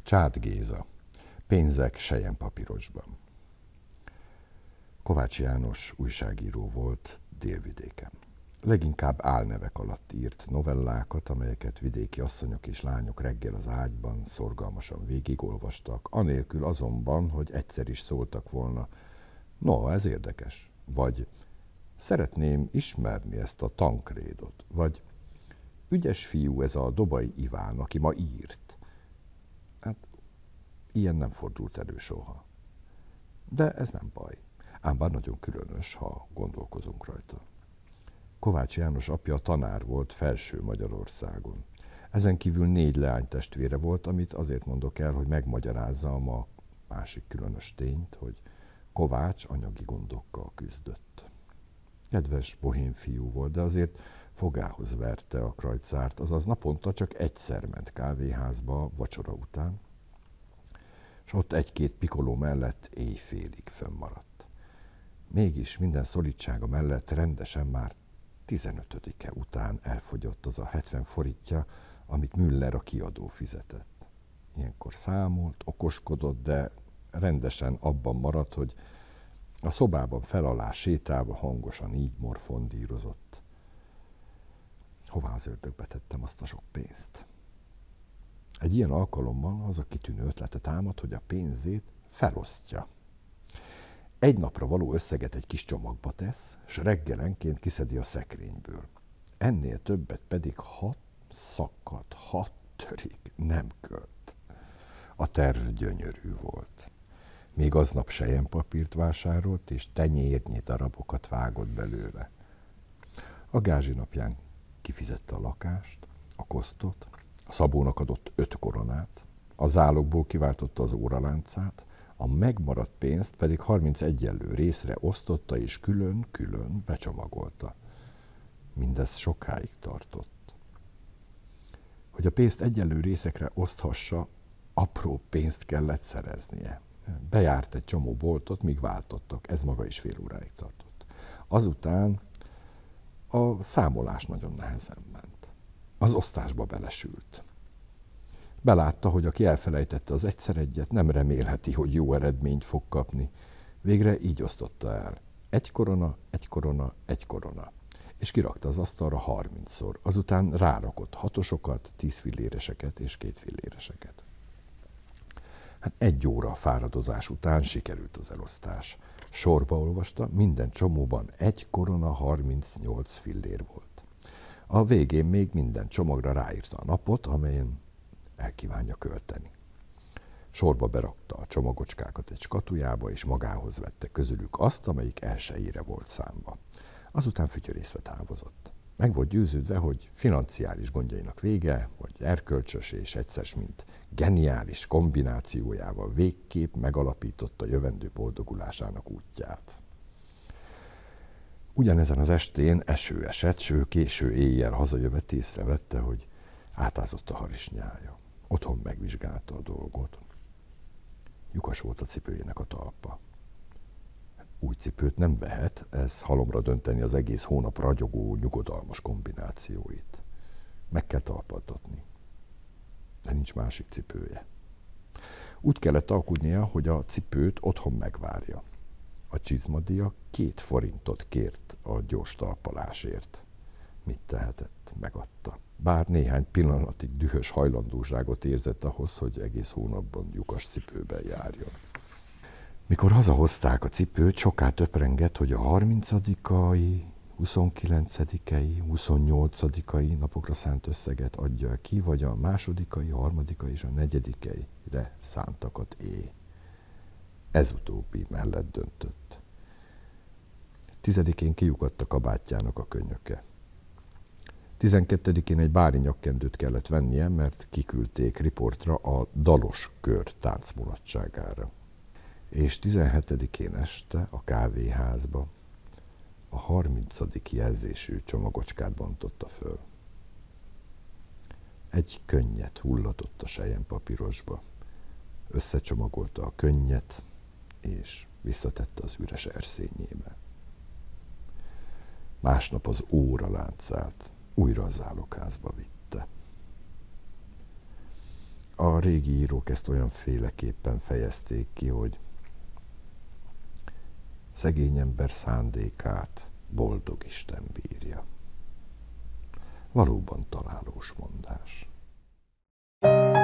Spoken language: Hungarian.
Csád Géza. Pénzek selyempapírosban. Kovács János újságíró volt Délvidéken. Leginkább álnevek alatt írt novellákat, amelyeket vidéki asszonyok és lányok reggel az ágyban szorgalmasan végigolvastak, anélkül azonban, hogy egyszer is szóltak volna, no, ez érdekes, vagy szeretném ismerni ezt a Tankrédot, vagy ügyes fiú ez a Dobai Iván, aki ma írt. Hát ilyen nem fordult elő soha. De ez nem baj, ám bár nagyon különös, ha gondolkozunk rajta. Kovács János apja tanár volt Felső Magyarországon. Ezen kívül 4 leánytestvére volt, amit azért mondok el, hogy megmagyarázzam a másik különös tényt, hogy Kovács anyagi gondokkal küzdött. Kedves bohém fiú volt, de azért fogához verte a krajcárt, azaz naponta csak egyszer ment kávéházba vacsora után, és ott 1-2 pikoló mellett éjfélig fönnmaradt. Mégis minden szorítsága mellett rendesen már 15-e után elfogyott az a 70 forintja, amit Müller a kiadó fizetett. Ilyenkor számolt, okoskodott, de rendesen abban maradt, hogy a szobában fel-alá sétálva hangosan így morfondírozott. Hová az ördögbe tettem azt a sok pénzt? Egy ilyen alkalommal az a kitűnő ötlete támad, hogy a pénzét felosztja. Egy napra való összeget egy kis csomagba tesz, s reggelenként kiszedi a szekrényből. Ennél többet pedig 6 törik nem költ. A terv gyönyörű volt. Még aznap selyempapírt vásárolt, és tenyérnyi darabokat vágott belőle. A gázsi napján kifizette a lakást, a kosztot, a Szabónak adott 5 koronát, a zálogból kiváltotta az óraláncát, a megmaradt pénzt pedig 30 egyenlő részre osztotta és külön-külön becsomagolta. Mindez sokáig tartott. Hogy a pénzt egyenlő részekre oszthassa, apró pénzt kellett szereznie. Bejárt egy csomó boltot, míg váltottak. Ez maga is fél óráig tartott. Azután a számolás nagyon nehezen ment. Az osztásba belesült. Belátta, hogy aki elfelejtette az egyszer egyet, nem remélheti, hogy jó eredményt fog kapni. Végre így osztotta el. 1 korona, 1 korona, 1 korona. És kirakta az asztalra 30-szor. Azután rárakott 6-osokat, 10 filléreseket és 2 filléreseket. Hát 1 óra fáradozás után sikerült az elosztás. Sorba olvasta, minden csomóban 1 korona 38 fillér volt. A végén még minden csomagra ráírta a napot, amelyen elkívánja költeni. Sorba berakta a csomagocskákat egy skatujába, és magához vette közülük azt, amelyik elsőjére volt számba. Azután fütyörészve távozott. Meg volt győződve, hogy financiális gondjainak vége, vagy erkölcsös és egyszer mint geniális kombinációjával végképp megalapította jövendő boldogulásának útját. Ugyanezen az estén eső esett, s ő késő éjjel hazajövet észrevette, hogy átázott a harisnyája. Otthon megvizsgálta a dolgot. Lyukas volt a cipőjének a talpa. Új cipőt nem vehet, ez halomra dönteni az egész hónap ragyogó, nyugodalmas kombinációit. Meg kell talpaltatni. De nincs másik cipője. Úgy kellett alkudnia, hogy a cipőt otthon megvárja. A csizmadia 2 forintot kért a gyors talpalásért. Mit tehetett? Megadta. Bár néhány pillanatig dühös hajlandóságot érzett ahhoz, hogy egész hónapban lyukas cipőben járjon. Mikor hazahozták a cipőt, soká töprengett, hogy a 30-ai, 29-ei, 28-ai napokra szánt összeget adja ki, vagy a másodikai, harmadikai és a 4-eire szántakat Ez utóbbi mellett döntött. 10-én kiukadt a kabátjának a könyöke. 12-én egy bári nyakkendőt kellett vennie, mert kiküldték riportra a Dalos Kör táncmulatságára. És 17-én este a kávéházba a 30. jelzésű csomagocskát bontotta föl. Egy könnyet hullatott a selyempapírosba, összecsomagolta a könnyet, és visszatette az üres erszényébe. Másnap az óraláncát újra a zálogházba vitte. A A régi írók ezt olyan féleképpen fejezték ki, hogy szegény ember szándékát boldog Isten bírja. Valóban találós mondás.